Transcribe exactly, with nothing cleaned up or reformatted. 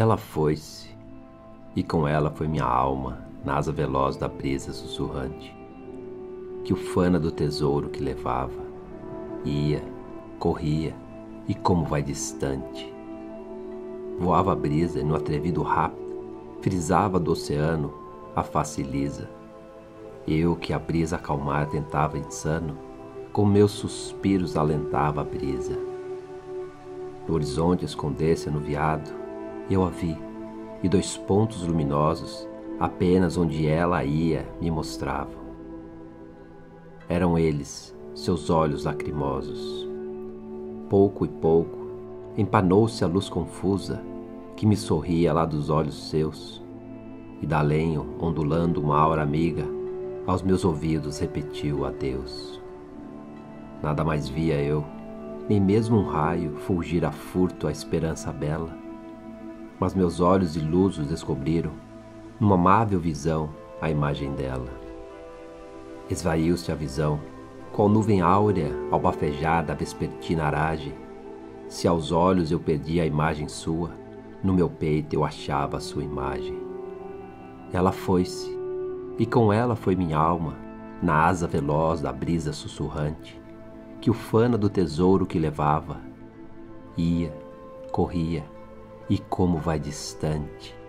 Ela foi-se, e com ela foi minha alma na asa veloz da brisa sussurrante, que ufana do tesouro que levava, ia, corria, e como vai distante. Voava a brisa e no atrevido rapto frisava do oceano a face lisa. Eu que a brisa acalmar tentava insano, com meus suspiros alentava a brisa. No horizonte esconder-se anuviado, eu a vi, e dois pontos luminosos, apenas onde ela ia, me mostravam. Eram eles, seus olhos lacrimosos. Pouco e pouco, empanou-se a luz confusa, que me sorria lá dos olhos seus, e da além, ondulando uma aura amiga, aos meus ouvidos repetiu adeus. Nada mais via eu, nem mesmo um raio fulgir a furto a esperança bela, mas meus olhos ilusos descobriram, numa amável visão, a imagem dela. Esvaiu-se a visão, qual nuvem áurea ao bafejar da vespertina aragem. Se aos olhos eu perdia a imagem sua, no meu peito eu achava a sua imagem. Ela foi-se, e com ela foi minha alma, na asa veloz da brisa sussurrante, que ufana do tesouro que levava, ia, corria, e como vai distante.